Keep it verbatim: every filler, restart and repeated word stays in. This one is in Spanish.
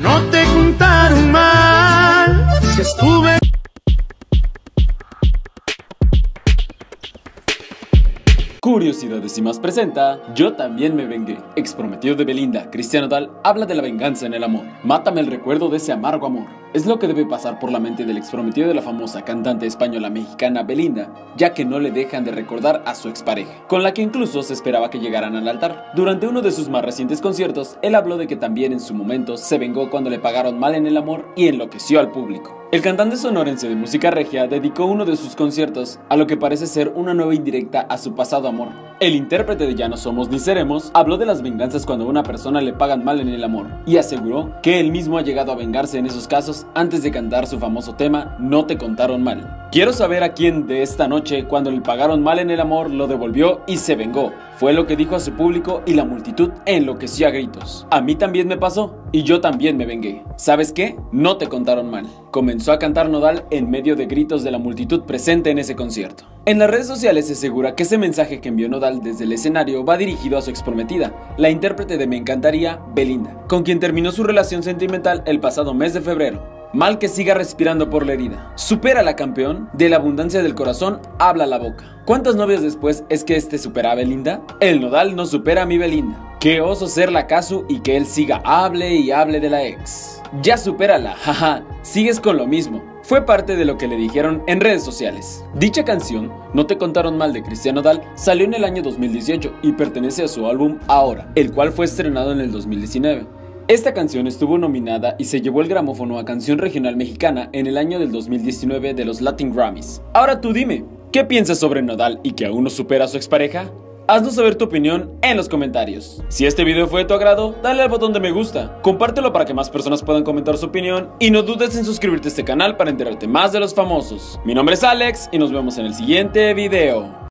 No te contaron mal, si estuve... Curiosidades y más presenta Yo también me vengué. Exprometido de Belinda, Cristian Nodal habla de la venganza en el amor. Mátame el recuerdo de ese amargo amor. Es lo que debe pasar por la mente del exprometido de la famosa cantante española mexicana Belinda, ya que no le dejan de recordar a su expareja, con la que incluso se esperaba que llegaran al altar. Durante uno de sus más recientes conciertos, él habló de que también en su momento se vengó cuando le pagaron mal en el amor y enloqueció al público. El cantante sonorense de música regia dedicó uno de sus conciertos a lo que parece ser una nueva indirecta a su pasado amor. El intérprete de Ya no somos ni seremos habló de las venganzas cuando a una persona le pagan mal en el amor y aseguró que él mismo ha llegado a vengarse en esos casos antes de cantar su famoso tema No te contaron mal. Quiero saber a quién de esta noche cuando le pagaron mal en el amor lo devolvió y se vengó. Fue lo que dijo a su público y la multitud enloqueció a gritos. A mí también me pasó y yo también me vengué. ¿Sabes qué? No te contaron mal. Comenzó a cantar Nodal en medio de gritos de la multitud presente en ese concierto. En las redes sociales se asegura que ese mensaje que envió Nodal desde el escenario va dirigido a su exprometida, la intérprete de Me Encantaría, Belinda, con quien terminó su relación sentimental el pasado mes de febrero. Mal que siga respirando por la herida. Supera la campeón, de la abundancia del corazón habla la boca. ¿Cuántas novias después es que este supera a Belinda? El Nodal no supera a mi Belinda. Qué oso ser la Casu y que él siga hable y hable de la ex. Ya supérala, jaja, sigues con lo mismo. Fue parte de lo que le dijeron en redes sociales. Dicha canción, No te contaron mal de Cristian Nodal, salió en el año dos mil dieciocho y pertenece a su álbum Ahora, el cual fue estrenado en el dos mil diecinueve. Esta canción estuvo nominada y se llevó el gramófono a Canción Regional Mexicana en el año del dos mil diecinueve de los Latin Grammys. Ahora tú dime, ¿qué piensas sobre Nodal y que aún no supera a su expareja? Haznos saber tu opinión en los comentarios. Si este video fue de tu agrado, dale al botón de me gusta, compártelo para que más personas puedan comentar su opinión y no dudes en suscribirte a este canal para enterarte más de los famosos. Mi nombre es Alex y nos vemos en el siguiente video.